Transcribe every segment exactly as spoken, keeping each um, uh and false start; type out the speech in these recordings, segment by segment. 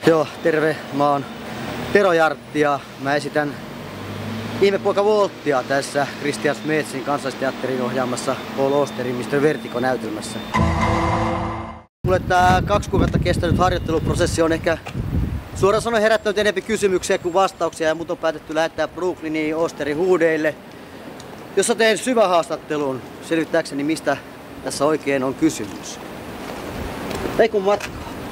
Joo, terve. Mä oon Tero Jartti ja mä esitän Ihmepoika Volttia tässä Christian Smetsin Kansallisteatterin ohjaamassa Paul Austerin mister Vertigo-näytelmässä. Mulle tää kaksi kuukautta kestänyt harjoitteluprosessi on ehkä suoraan sanoen herättänyt enemmän kysymyksiä kuin vastauksia ja mut on päätetty lähettää Brooklyniin Austerin huudeille, jossa teen syvähaastattelun selvittääkseni mistä tässä oikein on kysymys. Ei kun matka.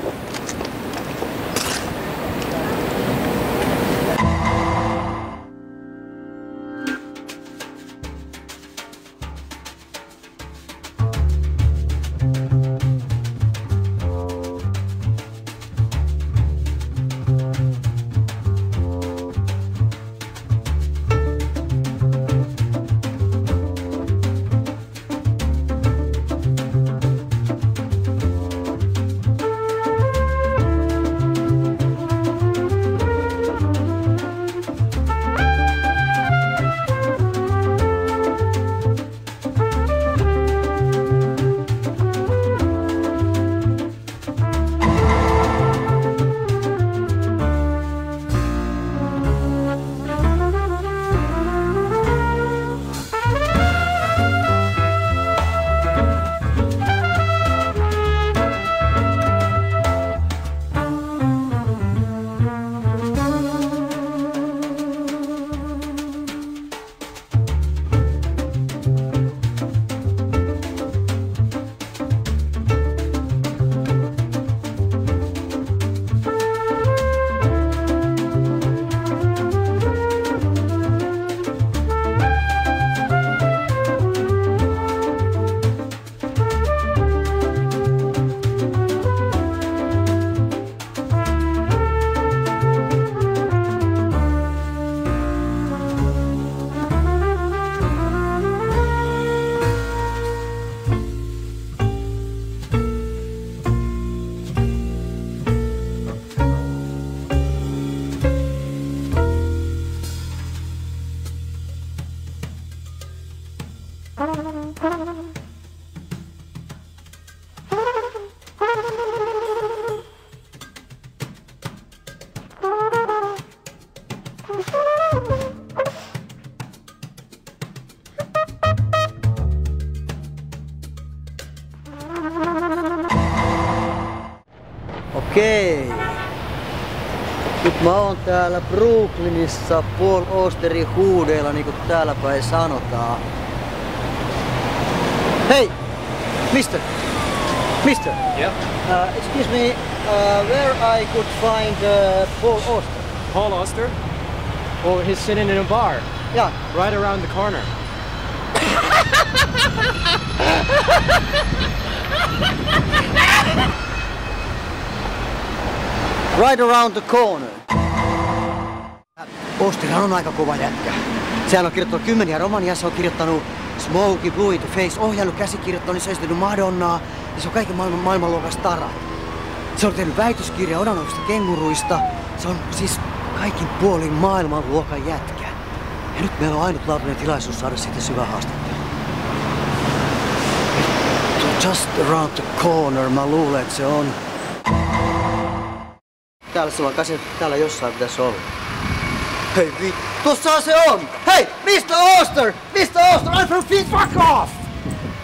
Okei. Nyt mä oon täällä Brooklynissa Paul Austerin huudeilla, niinku täällä päin sanotaan. Hei! Mister! Mister! Yeah? Uh, excuse me, uh, where I could find uh, Paul Auster? Paul Auster? Well, he's sitting in a bar. Yeah. Right around the corner. Right around the corner. Auster on aika kova jätkä. Sehän on kirjoittanut kymmeniä romania, se on kirjoittanut Smokey Blue to Face, ohjannut, käsikirjoittanut, se on esittänyt Madonnaa ja se on kaiken maailman maailmanluokan stara. Se on tehnyt väitöskirjaa odannoista kenguruista. Se on siis kaikin puolin maailmanluokan jätkä. Ja nyt meillä on ainutlaatuinen tilaisuus saada siitä syvä haastattelu. Just around the corner, mä luulen, että se on. Täällä se on kasi, täällä jossain pitäisi olla. Hei vittu, tossahan se on! Hei, mister Auster! mister Auster, I'm from Feet, fuck off!